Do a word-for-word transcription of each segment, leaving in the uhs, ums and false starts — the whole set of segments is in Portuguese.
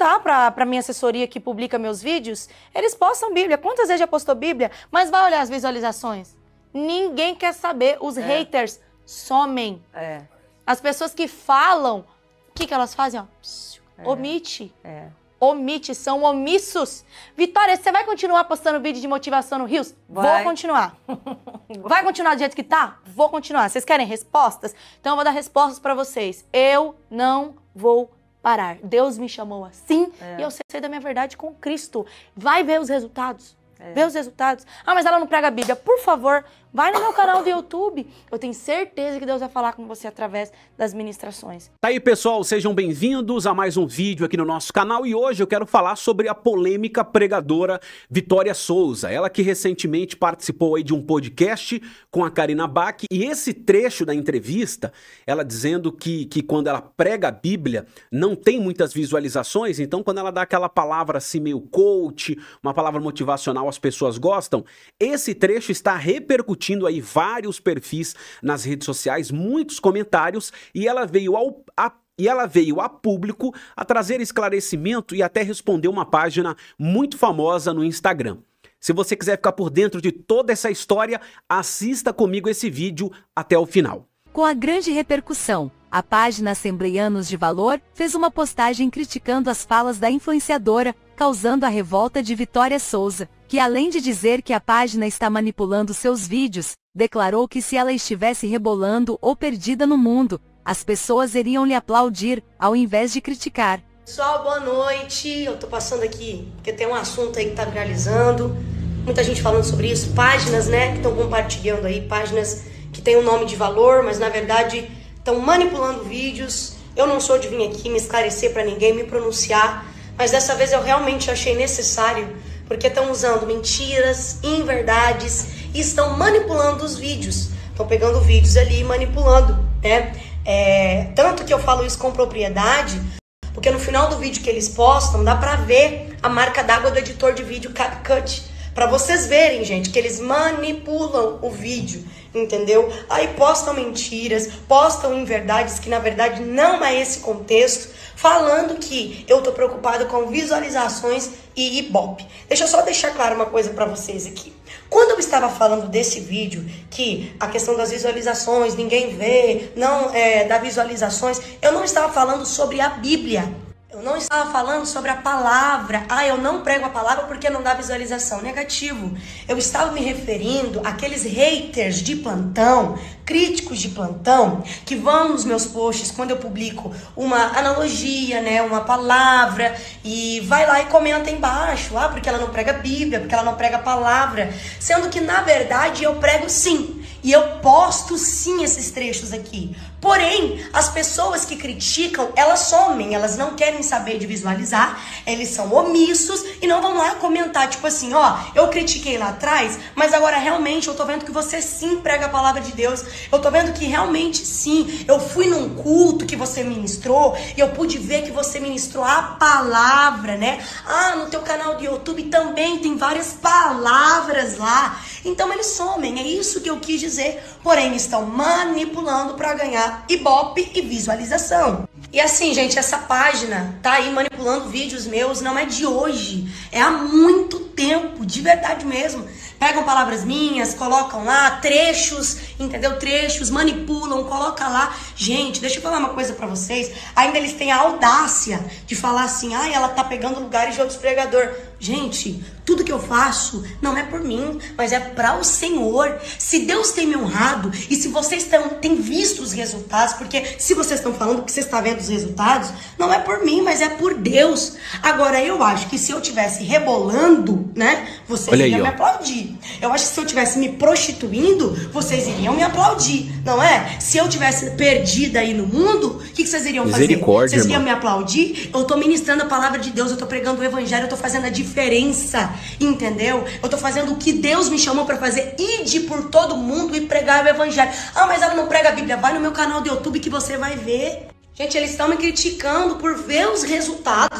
perguntar pra, pra minha assessoria que publica meus vídeos, eles postam Bíblia. Quantas vezes já postou Bíblia? Mas vai olhar as visualizações. Ninguém quer saber. Os é. haters somem. É. As pessoas que falam, o que, que elas fazem? Ó, é. Omite. É. Omite, são omissos. Vitória, você vai continuar postando vídeo de motivação no Reels? Vai. Vou continuar. Vai continuar do jeito que tá? Vou continuar. Vocês querem respostas? Então eu vou dar respostas pra vocês. Eu não vou parar. Deus me chamou assim é. e eu sei da minha verdade com Cristo. Vai ver os resultados. É. Vê os resultados. Ah, mas ela não prega a Bíblia. Por favor, vai no meu canal do YouTube. Eu tenho certeza que Deus vai falar com você através das ministrações. Tá aí, pessoal. Sejam bem-vindos a mais um vídeo aqui no nosso canal. E hoje eu quero falar sobre a polêmica pregadora Vitória Souza. Ela que recentemente participou aí de um podcast com a Karina Bach. E esse trecho da entrevista, ela dizendo que, que quando ela prega a Bíblia, não tem muitas visualizações. Então, quando ela dá aquela palavra assim meio coach, uma palavra motivacional, as pessoas gostam. Esse trecho está repercutindo aí vários perfis nas redes sociais, muitos comentários, e ela veio ao a, e ela veio a público a trazer esclarecimento e até responder uma página muito famosa no Instagram. Se você quiser ficar por dentro de toda essa história, assista comigo esse vídeo até o final. Com a grande repercussão, a página Assembleianos de Valor fez uma postagem criticando as falas da influenciadora, causando a revolta de Vitória Souza, que além de dizer que a página está manipulando seus vídeos, declarou que se ela estivesse rebolando ou perdida no mundo, as pessoas iriam lhe aplaudir, ao invés de criticar. Pessoal, boa noite. Eu tô passando aqui porque tem um assunto aí que tá viralizando. Muita gente falando sobre isso. Páginas, né, que estão compartilhando aí, páginas que tem um nome de valor, mas na verdade estão manipulando vídeos. Eu não sou de vir aqui me esclarecer para ninguém, me pronunciar, mas dessa vez eu realmente achei necessário, porque estão usando mentiras, inverdades e estão manipulando os vídeos. Estão pegando vídeos ali e manipulando, né? É, tanto que eu falo isso com propriedade, porque no final do vídeo que eles postam, dá pra ver a marca d'água do editor de vídeo CapCut. Pra vocês verem, gente, que eles manipulam o vídeo, entendeu? Aí postam mentiras, postam inverdades, que na verdade não é esse contexto, falando que eu tô preocupado com visualizações e Ibope. Deixa eu só deixar claro uma coisa pra vocês aqui. Quando eu estava falando desse vídeo, que a questão das visualizações, ninguém vê, não é, dá visualizações, eu não estava falando sobre a Bíblia. Eu não estava falando sobre a palavra. Ah, eu não prego a palavra porque não dá visualização. Negativo. Eu estava me referindo àqueles haters de plantão, críticos de plantão, que vão nos meus posts quando eu publico uma analogia, né, uma palavra, e vai lá e comenta embaixo. Ah, porque ela não prega a Bíblia, porque ela não prega a palavra. Sendo que, na verdade, eu prego sim. E eu posto sim esses trechos aqui. Porém, as pessoas que criticam, elas somem, elas não querem saber de visualizar, eles são omissos e não vão lá comentar, tipo assim, ó, eu critiquei lá atrás, mas agora realmente eu tô vendo que você sim prega a palavra de Deus, eu tô vendo que realmente sim, eu fui num culto que você ministrou e eu pude ver que você ministrou a palavra, né? Ah, no teu canal do YouTube também tem várias palavras lá. Então eles somem, é isso que eu quis dizer, porém estão manipulando para ganhar Ibope e visualização. E assim, gente, essa página tá aí manipulando vídeos meus, não é de hoje, é há muito tempo, de verdade mesmo. Pegam palavras minhas, colocam lá trechos, entendeu? Trechos, manipulam, coloca lá. Gente, deixa eu falar uma coisa pra vocês. Ainda eles têm a audácia de falar assim, ah, ela tá pegando lugares de outros pregadores. Gente, tudo que eu faço não é por mim, mas é para o Senhor. Se Deus tem me honrado e se vocês tão, têm visto os resultados, porque se vocês estão falando que vocês estão vendo os resultados, não é por mim, mas é por Deus. Agora, eu acho que se eu tivesse rebolando, né, vocês Olha iriam aí, me ó. aplaudir. Eu acho que se eu tivesse me prostituindo, vocês iriam me aplaudir, não é? Se eu tivesse perdida aí no mundo, o que, que vocês iriam fazer? Misericórdia, Vocês iriam irmão. me aplaudir? Eu tô ministrando a palavra de Deus, eu tô pregando o evangelho, eu tô fazendo a diferença, entendeu? Eu tô fazendo o que Deus me chamou pra fazer, ide por todo mundo e pregar o evangelho. Ah, mas ela não prega a Bíblia. Vai no meu canal do YouTube que você vai ver. Gente, eles estão me criticando por ver os resultados.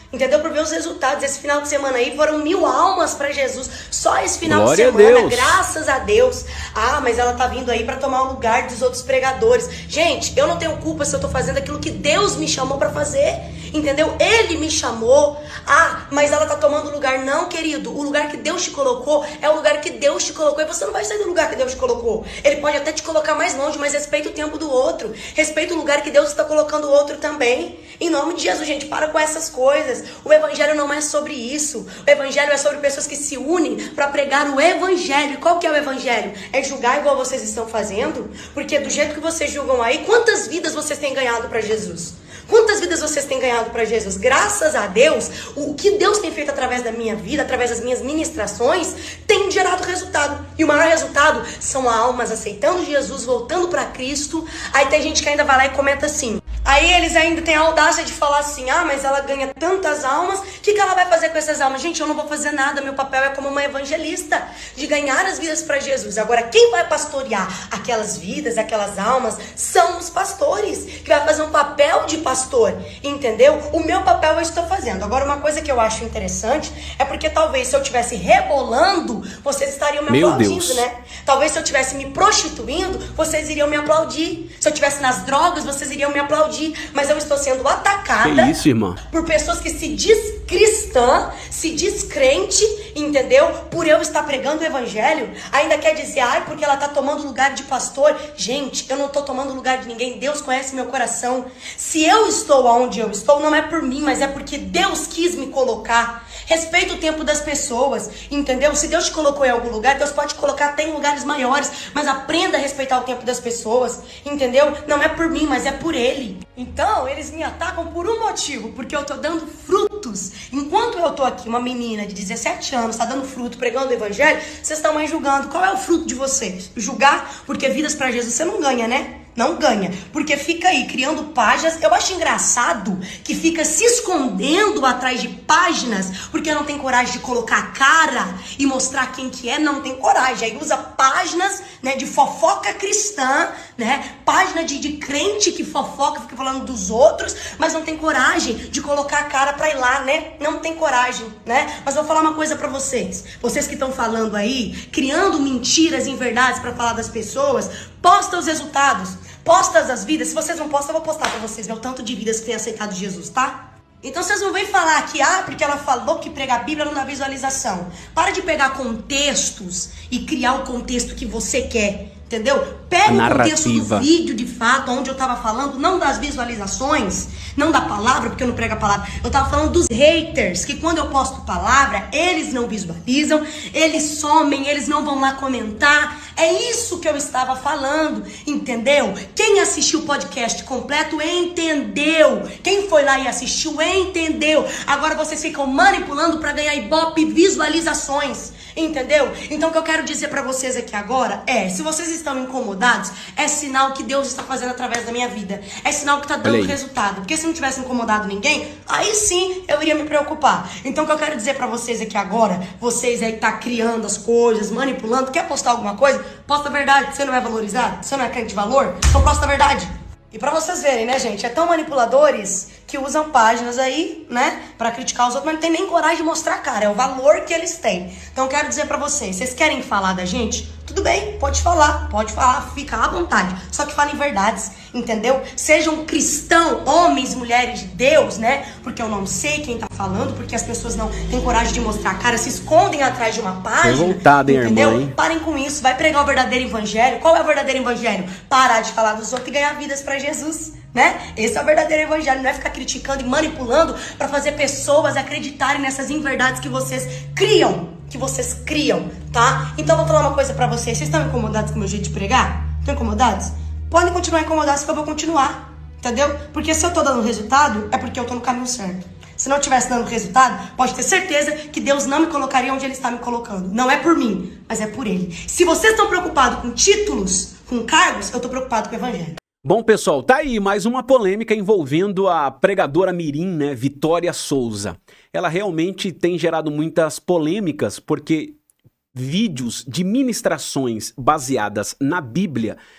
Entendeu? Para ver os resultados. Esse final de semana aí foram mil almas para Jesus. Só esse final Glória de semana, a Deus. graças a Deus. Ah, mas ela tá vindo aí para tomar o lugar dos outros pregadores. Gente, eu não tenho culpa se eu tô fazendo aquilo que Deus me chamou para fazer. Entendeu? Ele me chamou. Ah, mas ela tá tomando o lugar. Não, querido. O lugar que Deus te colocou é o lugar que Deus te colocou. E você não vai sair do lugar que Deus te colocou. Ele pode até te colocar mais longe, mas respeita o tempo do outro. Respeita o lugar que Deus está colocando o outro também. Em nome de Jesus, gente, para com essas coisas. O evangelho não é sobre isso. O evangelho é sobre pessoas que se unem para pregar o evangelho. E qual que é o evangelho? É julgar igual vocês estão fazendo? Porque do jeito que vocês julgam aí, quantas vidas vocês têm ganhado para Jesus? Quantas vidas vocês têm ganhado para Jesus? Graças a Deus, o que Deus tem feito através da minha vida, através das minhas ministrações, tem gerado resultado. E o maior resultado são almas aceitando Jesus, voltando para Cristo. Aí tem gente que ainda vai lá e comenta assim. Aí eles ainda têm a audácia de falar assim, ah, mas ela ganha tantas almas, o que, que ela vai fazer com essas almas? Gente, eu não vou fazer nada, meu papel é como uma evangelista, de ganhar as vidas para Jesus. Agora, quem vai pastorear aquelas vidas, aquelas almas, são os pastores, que vai fazer um papel de pastor, entendeu? O meu papel eu estou fazendo. Agora, uma coisa que eu acho interessante é porque talvez se eu estivesse rebolando, vocês estariam me Meu aplaudindo, Deus. né? Talvez se eu estivesse me prostituindo, vocês iriam me aplaudir. Se eu estivesse nas drogas, vocês iriam me aplaudir. Mas eu estou sendo atacada Que isso, irmã? por pessoas que se diz cristã, se diz crente, entendeu? Por eu estar pregando o evangelho, ainda quer dizer, ai, porque ela está tomando lugar de pastor. Gente, eu não estou tomando lugar de ninguém. Deus conhece meu coração. Se eu estou onde eu estou, não é por mim, mas é porque Deus quis me colocar. Respeita o tempo das pessoas, entendeu? Se Deus te colocou em algum lugar, Deus pode te colocar até em lugares maiores, mas aprenda a respeitar o tempo das pessoas, entendeu? Não é por mim, mas é por Ele. Então, eles me atacam por um motivo, porque eu tô dando frutos. Enquanto eu tô aqui, uma menina de dezessete anos, tá dando fruto, pregando o evangelho, vocês estão aí julgando. Qual é o fruto de vocês? Julgar? Porque vidas pra Jesus você não ganha, né? Não ganha, porque fica aí criando páginas. Eu acho engraçado que fica se escondendo atrás de páginas, porque não tem coragem de colocar a cara e mostrar quem que é, não tem coragem. Aí usa páginas, né, de fofoca cristã, né, página de, de crente que fofoca, fica falando dos outros, mas não tem coragem de colocar a cara pra ir lá, né, não tem coragem, né. Mas vou falar uma coisa pra vocês, vocês que estão falando aí, criando mentiras e inverdades pra falar das pessoas, posta os resultados. Posta as vidas. Se vocês não postam, eu vou postar pra vocês ver o tanto de vidas que tem aceitado Jesus, tá? Então vocês não vêm falar que, ah, porque ela falou que pregar a Bíblia não dá visualização. Para de pegar contextos e criar o contexto que você quer, entendeu? Pega o contexto do vídeo, de fato, onde eu tava falando, não das visualizações, não da palavra, porque eu não prego a palavra. Eu tava falando dos haters, que quando eu posto palavra, eles não visualizam, eles somem, eles não vão lá comentar. É isso que eu estava falando, entendeu? Quem assistiu o podcast completo entendeu. Quem foi lá e assistiu entendeu. Agora vocês ficam manipulando para ganhar ibope visualizações, entendeu? Então o que eu quero dizer para vocês aqui agora é, se vocês estão incomodados, é sinal que Deus está fazendo através da minha vida. É sinal que tá dando resultado. Porque se não tivesse incomodado ninguém, aí sim eu iria me preocupar. Então o que eu quero dizer para vocês aqui agora, vocês aí que tá criando as coisas, manipulando, quer postar alguma coisa? Posta a verdade, você não é valorizado? Você não é crente de valor? Então posta a verdade. E pra vocês verem, né, gente, é tão manipuladores que usam páginas aí, né, pra criticar os outros, mas não tem nem coragem de mostrar a cara, é o valor que eles têm. Então eu quero dizer pra vocês, vocês querem falar da gente? Tudo bem, pode falar, pode falar, fica à vontade. Só que falem verdades, entendeu? Sejam cristãos, homens e mulheres de Deus, né? Porque eu não sei quem tá falando, porque as pessoas não têm coragem de mostrar a cara, se escondem atrás de uma página. Revoltada, hein, entendeu? irmã, hein? Parem com isso, vai pregar o verdadeiro evangelho. Qual é o verdadeiro evangelho? Parar de falar dos outros e ganhar vidas pra Jesus, né? Esse é o verdadeiro evangelho, não é ficar criticando e manipulando pra fazer pessoas acreditarem nessas inverdades que vocês criam. Que vocês criam, tá? Então eu vou falar uma coisa pra vocês. Vocês estão incomodados com o meu jeito de pregar? Estão incomodados? Podem continuar incomodados que eu vou continuar, entendeu? Porque se eu tô dando resultado, é porque eu tô no caminho certo. Se não tivesse dando resultado, pode ter certeza que Deus não me colocaria onde Ele está me colocando. Não é por mim, mas é por Ele. Se vocês estão preocupados com títulos, com cargos, eu tô preocupado com o evangelho. Bom, pessoal, tá aí mais uma polêmica envolvendo a pregadora mirim, né, Vitória Souza. Ela realmente tem gerado muitas polêmicas porque vídeos de ministrações baseadas na Bíblia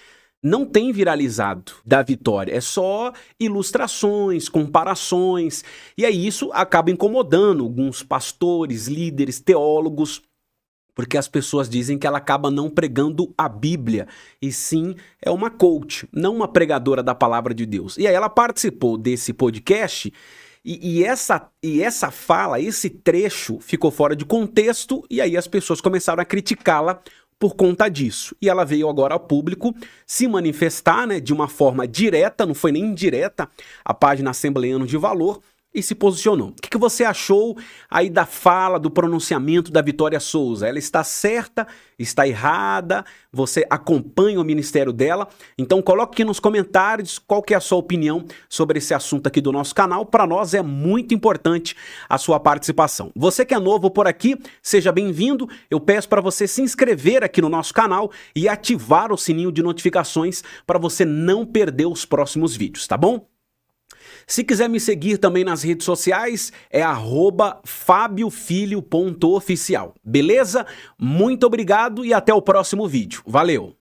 não tem viralizado da Vitória. É só ilustrações, comparações. E aí isso acaba incomodando alguns pastores, líderes, teólogos, porque as pessoas dizem que ela acaba não pregando a Bíblia, e sim é uma coach, não uma pregadora da palavra de Deus. E aí ela participou desse podcast, e, e, essa, e essa fala, esse trecho ficou fora de contexto, e aí as pessoas começaram a criticá-la por conta disso. E ela veio agora ao público se manifestar, né, de uma forma direta, não foi nem indireta, a página Assembleanos de Valor, e se posicionou. O que, que você achou aí da fala, do pronunciamento da Vitória Souza? Ela está certa? Está errada? Você acompanha o ministério dela? Então coloque aqui nos comentários qual que é a sua opinião sobre esse assunto aqui do nosso canal. Para nós é muito importante a sua participação. Você que é novo por aqui, seja bem-vindo. Eu peço para você se inscrever aqui no nosso canal e ativar o sininho de notificações para você não perder os próximos vídeos, tá bom? Se quiser me seguir também nas redes sociais, é arroba fabiofilho ponto oficial. Beleza? Muito obrigado e até o próximo vídeo. Valeu!